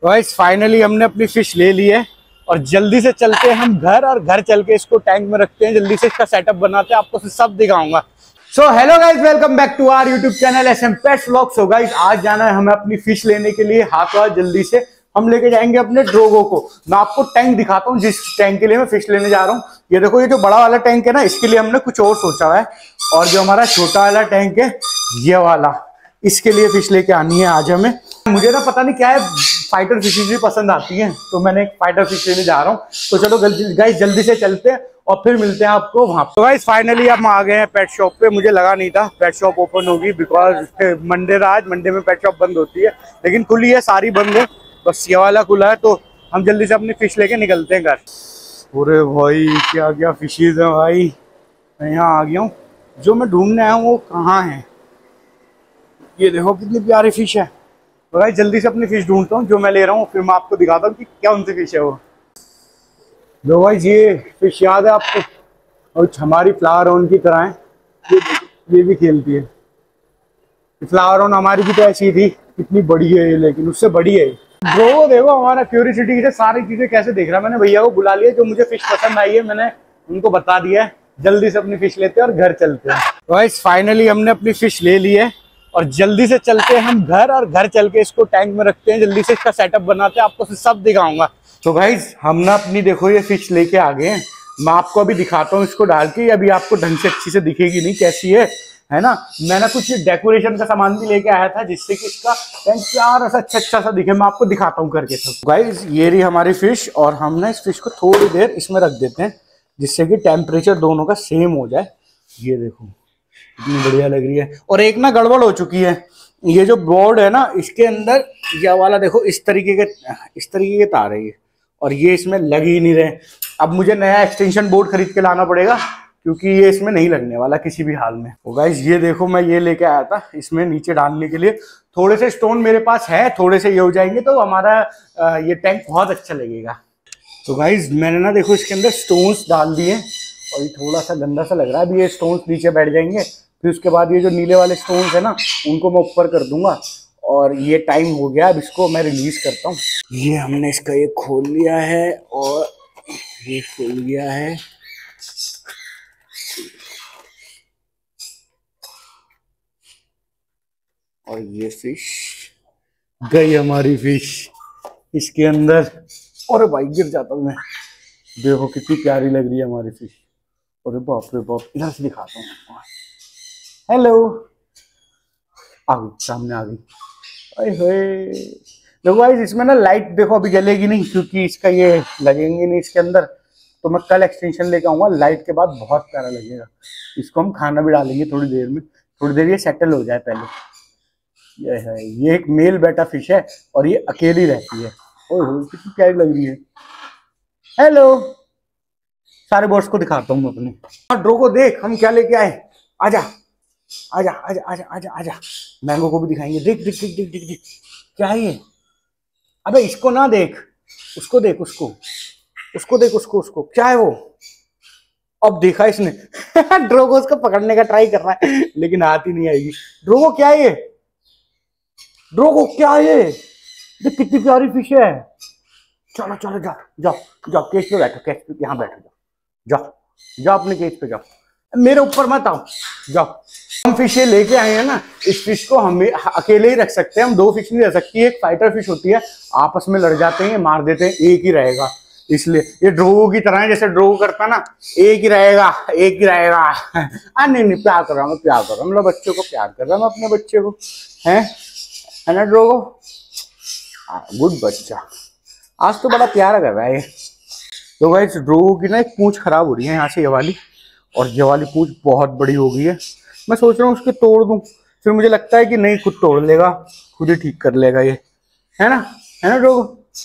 Guys finally हमने अपनी fish ले ली है और जल्दी से चलते हैं हम घर, और घर चल के इसको टैंक में रखते हैं, जल्दी से इसका सेटअप बनाते हैं, आपको सब दिखाऊंगा। So hello guys, welcome back to our YouTube channel SM Pets Vlogs। So guys आज जाना है हमें अपनी फिश लेने के लिए, हाथों हाथ जल्दी से हम लेके जाएंगे अपने ड्रोगो को। मैं आपको टैंक दिखाता हूँ जिस टैंक के लिए मैं फिश लेने जा रहा हूँ। ये देखो, ये जो बड़ा वाला टैंक है ना, इसके लिए हमने कुछ और सोचा हुआ है, और जो हमारा छोटा वाला टैंक है ये वाला, इसके लिए फिश लेके आनी है आज हमें। मुझे ना पता नहीं क्या है, फाइटर फिशेज भी पसंद आती हैं, तो मैंने एक फाइटर फिश लेने जा रहा हूँ। तो चलो गाइस जल्दी से चलते हैं और फिर मिलते हैं आपको वहां। तो गाइस फाइनली हम आ गए हैं पेट शॉप पे। मुझे लगा नहीं था पेट शॉप ओपन होगी, बिकॉज मंडे था आज, मंडे में पेट शॉप बंद होती है, लेकिन खुली है, सारी बंद है, बस ये वाला खुला है। तो हम जल्दी से अपनी फिश लेके निकलते हैं घर। अरे भाई क्या क्या फिशेज है भाई, मैं यहाँ आ गया हूँ। जो मैं ढूंढने आया हूँ वो कहाँ है, ये देखो कितनी प्यारी फिश है। तो भाई जल्दी से अपनी फिश ढूंढता हूँ जो मैं ले रहा हूँ, फिर मैं आपको दिखाता हूँ कि क्या उनसे फिश है वो। जो भाई ये फिश याद है आपको, और हमारी फ्लावर ऑन की तरह है, ये भी खेलती है। फ्लावर ऑन हमारी भी तो ऐसी थी, कितनी बड़ी है ये, लेकिन उससे बड़ी है। ब्रो देखो हमारा क्यूरियोसिटी से सारी चीजें कैसे देख रहा है। मैंने भैया को बुला लिया, जो मुझे फिश पसंद आई है मैंने उनको बता दिया है। जल्दी से अपनी फिश लेते हैं और घर चलते हैं। गाइस फाइनली हमने अपनी फिश ले ली है और जल्दी से चलते हैं हम घर, और घर चल के इसको टैंक में रखते हैं, जल्दी से इसका सेटअप बनाते हैं, आपको सब दिखाऊंगा। तो गाइस हम ना अपनी देखो ये फिश लेके आ गए हैं। मैं आपको अभी दिखाता हूँ इसको डाल के, अभी आपको ढंग से अच्छी से दिखेगी नहीं कैसी है ना। मैं ना कुछ डेकोरेशन का सामान भी लेके आया था, जिससे कि इसका टैंक प्यारा सा अच्छा सा दिखे। मैं आपको दिखाता हूँ करके सब। गाइस ये रही हमारी फिश, और हम ना इस फिश को थोड़ी देर इसमें रख देते हैं, जिससे कि टेम्परेचर दोनों का सेम हो जाए। ये देखो कितनी बढ़िया लग रही है। और एक ना गड़बड़ हो चुकी है, ये जो बोर्ड है ना इसके अंदर ये वाला देखो इस तरीके के तार है ये, और ये इसमें लग ही नहीं रहे। अब मुझे नया एक्सटेंशन बोर्ड खरीद के लाना पड़ेगा, क्योंकि ये इसमें नहीं लगने वाला किसी भी हाल में। तो गाइस ये देखो मैं ये लेके आया था इसमें नीचे डालने के लिए। थोड़े से स्टोन मेरे पास है, थोड़े से ये हो जाएंगे तो हमारा ये टैंक बहुत अच्छा लगेगा। तो गाइस मैंने ना देखो इसके अंदर स्टोन्स डाल दिए, और ये थोड़ा सा गंदा सा लग रहा है। अभी ये स्टोन्स नीचे बैठ जाएंगे, फिर उसके बाद ये जो नीले वाले स्टोन्स है ना उनको मैं ऊपर कर दूंगा। और ये टाइम हो गया, अब इसको मैं रिलीज करता हूँ। ये हमने इसका ये खोल लिया है और ये खुल गया है। और ये फिश गई, हमारी फिश इसके अंदर। और भाई गिर जाता हूँ मैं, देखो कितनी प्यारी लग रही है हमारी फिश। अरे बाप रे बाप, इधर से दिखाता हूँ। हेलो, आ गई, सामने आ गई। अरे देखो गाइस इसमें ना लाइट देखो अभी जलेगी नहीं, क्योंकि इसका ये लगेंगे नहीं इसके अंदर। तो मैं कल एक्सटेंशन लेके आऊंगा, लाइट के बाद बहुत प्यारा लगेगा। इसको हम खाना भी डालेंगे थोड़ी देर में, थोड़ी देर ये सेटल हो जाए पहले। ये है, ये एक मेल बेटा फिश है और ये अकेली रहती है। ओह कितनी प्यारी लग रही है। हेलो, सारे बॉस को दिखाता हूँ मैं अपने। और ड्रो को देख हम क्या लेके आए। आजा आजा आजा आजा आजा आजा, मैंगो को भी दिखाएंगे। देख देख देख देख देख देख क्या है ये। अबे इसको ना देख, उसको देख, उसको देख, उसको क्या है वो। अब देखा इसने ड्रोगो उसको पकड़ने का ट्राई कर रहा है, लेकिन हाथ ही नहीं आएगी। ड्रोगो क्या है ये, ड्रोगो क्या है ये, देख कितनी प्यारी फिश है। चलो चलो जाओ जाओ जाओ, केज पे बैठो, केज पे यहाँ बैठो, जाओ जाओ जाओ अपने केज पे जाओ, मेरे ऊपर मत आओ, जाओ। हम फिश ये लेके आए हैं ना, इस फिश को हम अकेले ही रख सकते हैं, हम दो फिश नहीं रख सकती। एक फाइटर फिश होती है, आपस में लड़ जाते हैं, मार देते हैं, एक ही रहेगा। इसलिए ये ड्रोगो की तरह है, जैसे ड्रोगो करता है ना, एक ही रहेगा एक ही रहेगा। नहीं नहीं, प्यार कर रहा हूँ, प्यार कर रहा हूँ, मतलब बच्चों को प्यार कर रहा हूँ अपने बच्चे को, है ना ड्रोगो। गुड बच्चा, आज तो बड़ा प्यारा कर रहा है ये। तो गाइस ड्रोगो की ना एक पूंछ खराब हो रही है यहाँ से, ये वाली, और ये वाली पूंछ बहुत बड़ी हो गई है। मैं सोच रहा हूँ उसको तोड़ दूं, फिर मुझे लगता है कि नहीं, खुद तोड़ लेगा, खुद ही ठीक कर लेगा ये, है ना ड्रोगो।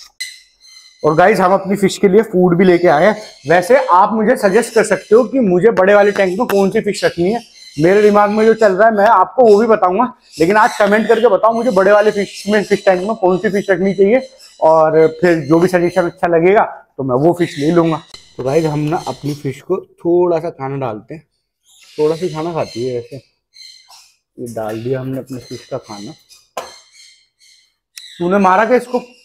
और गाइस हम अपनी फिश के लिए फूड भी लेके आए हैं। वैसे आप मुझे सजेस्ट कर सकते हो कि मुझे बड़े वाले टैंक में कौन सी फिश रखनी है। मेरे दिमाग में जो चल रहा है मैं आपको वो भी बताऊंगा, लेकिन आज कमेंट करके बताओ मुझे बड़े वाले फिश टैंक में कौन सी फिश रखनी चाहिए, और फिर जो भी सजेशन अच्छा लगेगा तो मैं वो फिश ले लूंगा। तो गाइस हम ना अपनी फिश को थोड़ा सा खाना डालते हैं, थोड़ा सा खाना खाती है वैसे। ये डाल दिया हमने अपने फिश का खाना। तूने मारा क्या इसको,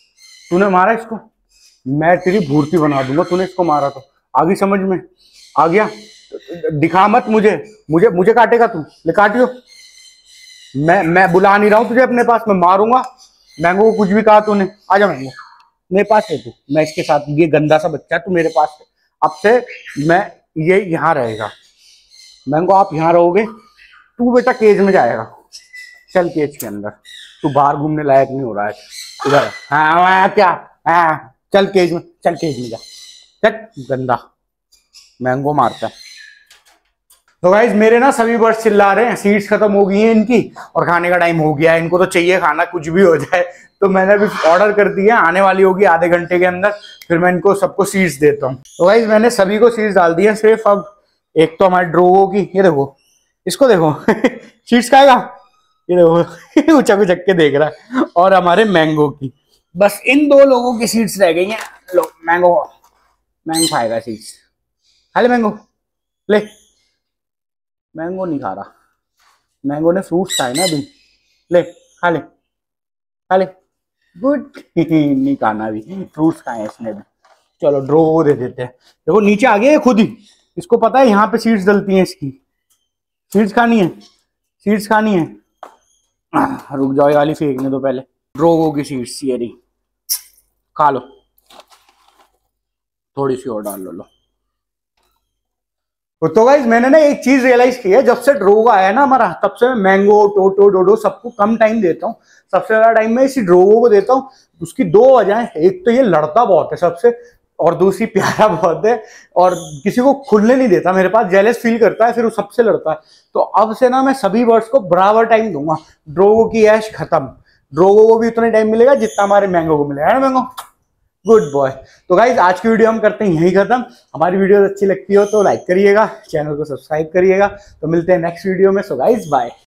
तूने मारा इसको, मैं तेरी भूर्ती बना दूंगा। तूने इसको मारा तो आगे समझ में आ गया। दिखा मत मुझे, मुझे काटेगा तू, ले काटियो। मैं बुला नहीं रहा हूँ तुझे अपने पास, मैं मारूंगा। मैंगो को कुछ भी कहा तूने, आजा मैंगो मेरे पास है तू। मैं इसके साथ, ये गंदा सा बच्चा है, तू मेरे पास है। अब से मैं, ये यहाँ रहेगा। मैंगो आप यहाँ रहोगे, तू बेटा केज में जाएगा। चल केज के अंदर, तू बाहर घूमने लायक नहीं हो रहा है इधर। हाँ क्या, हाँ चल केज में, चल केज में जा, चल गंदा। मैंगो मारता है। तो गाइज मेरे ना सभी बर्ड्स चिल्ला रहे हैं, सीड्स खत्म हो गई हैं इनकी और खाने का टाइम हो गया है। इनको तो चाहिए खाना, कुछ भी हो जाए। तो मैंने अभी ऑर्डर कर दिया, आने वाली होगी आधे घंटे के अंदर। फिर मैं इनको सबको सीड्स देता हूँ। तो गाइज मैंने सभी को सीड्स डाल दिए सिर्फ। अब एक तो हमारे ड्रोगो की, ये देखो, इसको देखो सीड्स खाएगा, ये देखो उचक उचक के देख रहा है। और हमारे मैंगो की, बस इन दो लोगों की सीड्स रह गई हैं। लो मैंगो, मैंगो खाएगा सीड्स। खा ले मैंगो, ले। मैंगो नहीं खा रहा, मैंगो ने फ्रूट्स खाए ना अभी। ले खा ले, खा ले, गुड नहीं खाना अभी, फ्रूट्स खाए इसने भी। चलो ड्रो दे देते हैं। देखो नीचे आ गया खुद ही, इसको पता है यहाँ पे सीड्स डलती हैं इसकी। सीड्स खानी है, सीड्स खानी है। रुक जाओ, वाली फेंकने दो पहले। ड्रोगो की सीड्स ये रही, खा लो। थोड़ी सी और डाल लो। तो गाइज मैंने ना एक चीज रियलाइज की है, जब से ड्रोगो आया है ना हमारा, तब से मैं मैंगो, टोटो, डोडो सबको कम टाइम देता हूँ। सबसे ज्यादा टाइम मैं इसी ड्रोगो को देता हूँ। उसकी दो वजह है, एक तो ये लड़ता बहुत है सबसे, और दूसरी प्यारा बहुत है और किसी को खुलने नहीं देता मेरे पास, जेलस फील करता है, फिर वो सबसे लड़ता है। तो अब से ना मैं सभी बर्ड्स को बराबर टाइम दूंगा। ड्रोगो की ऐश खत्म, ड्रोगो को भी उतना टाइम मिलेगा जितना हमारे मैंगो को मिलेगा, है ना मैंगो? Good boy. तो गाइज आज की वीडियो हम करते हैं यही खत्म। हमारी वीडियो अच्छी लगती हो तो लाइक करिएगा, चैनल को सब्सक्राइब करिएगा। तो मिलते हैं नेक्स्ट वीडियो में। So guys bye.